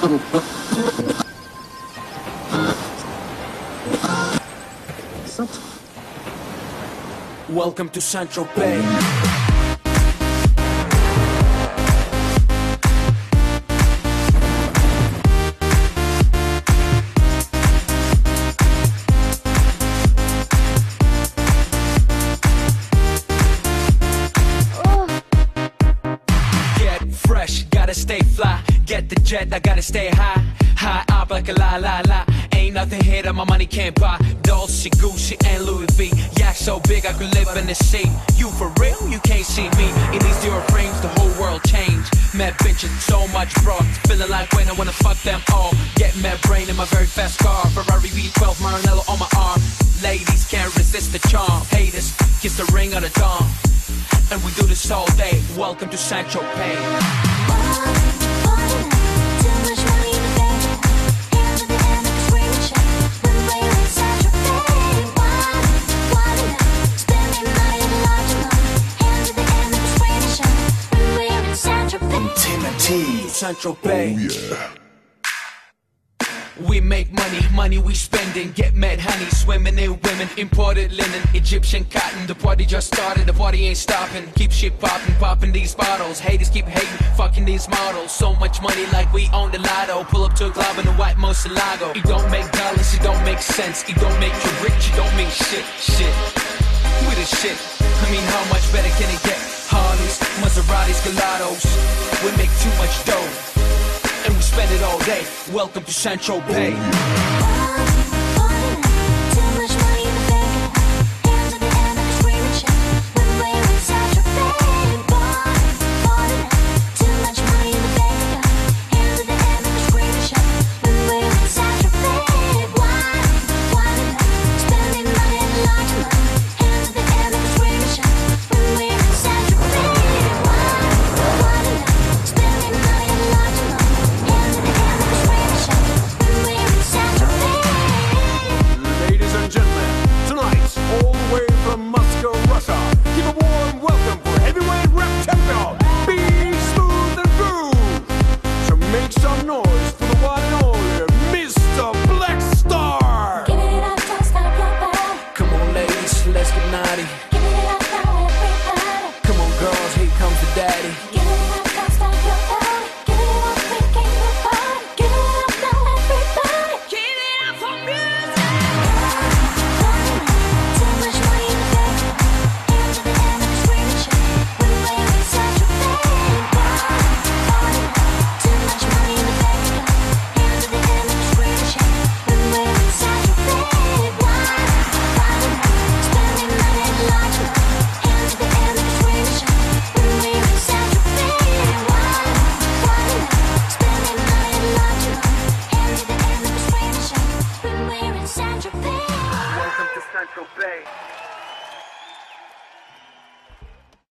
Welcome to Saint-Tropez. Gotta stay fly, get the jet, I gotta stay high. High up like a la la la. Ain't nothing here that my money can't buy. Dolce, Gucci, and Louis V. Yak so big I could live in the sea. You for real? You can't see me. In these zero frames, the whole world changed. Mad bitches, so much broad. Feeling like when I wanna fuck them all. Get mad brain in my very fast car. Ferrari V12, Maranello on my arm. Ladies can't resist the charm. Haters, kiss the ring on the dawn. And we do this all day. Welcome to Saint-Tropez. Saint-Tropez. Oh yeah. We make money, money we spending. Get mad honey, swimming in women. Imported linen, Egyptian cotton. The party just started, the party ain't stopping. Keep shit popping, popping these bottles. Haters keep hating, fucking these models. So much money like we own the lotto. Pull up to a club in a white Murcielago. It don't make dollars, it don't make sense. It don't make you rich, it don't mean shit, shit. We the shit, I mean how much better can it get? Harleys, Maseratis, Gelatos. We make too much dough and we spend it all day. Welcome to Saint-Tropez. Some noise for the one and only Mr. Black Star. Come on ladies, let's get naughty.